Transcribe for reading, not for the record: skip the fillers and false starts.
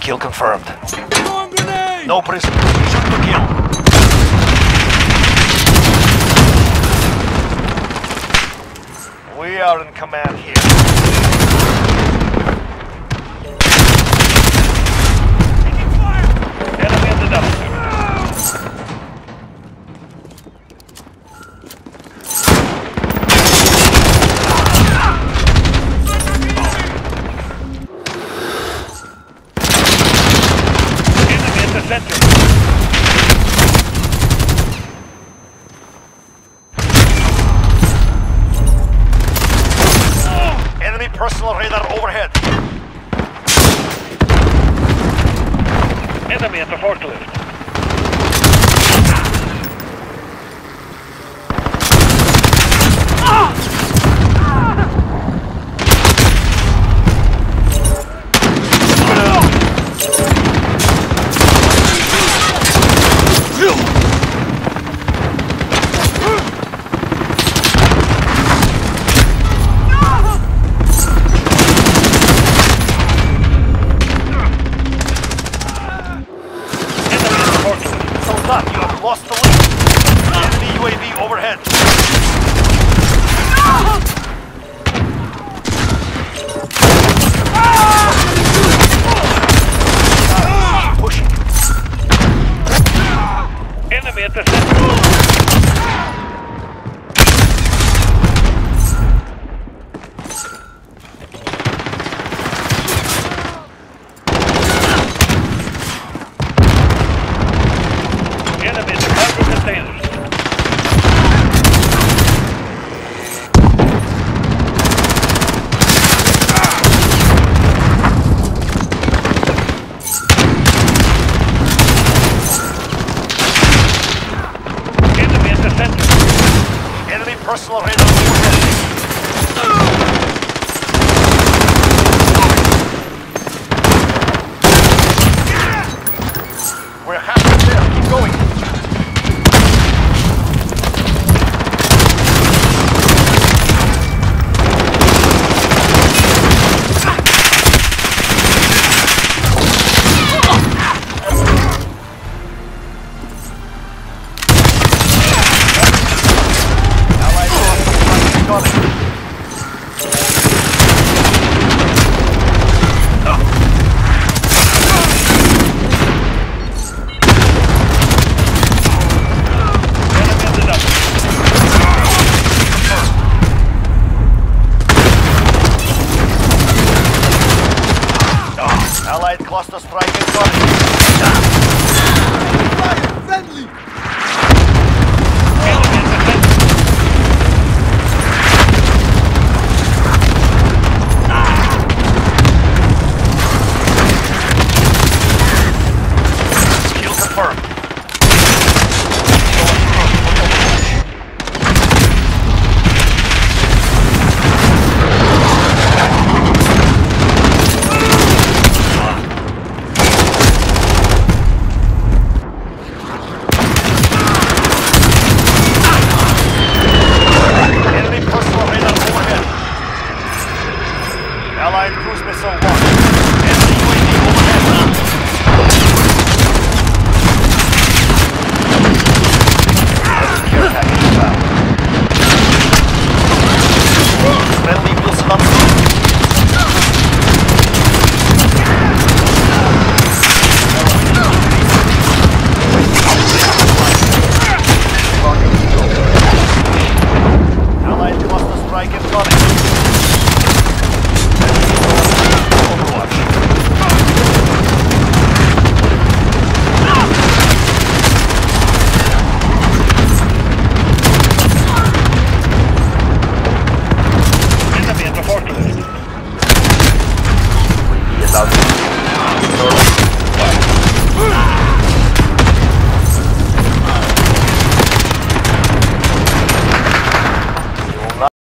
Kill confirmed. Throwing grenade! No prisoners. Shoot to kill. We are in command here. Taking fire! Enemy in the dump. Enemy in the center. Enemy personal radar overhead. Enemy at the forklift. Soldat, you have lost the lead. Enemy UAV overhead. Pushing. Enemy at the center. Enemy in the cargo containers. Enemy at the center. Enemy personal radar overhead. We're halfway there. Keep going. Allied forces got it. Allied cluster strike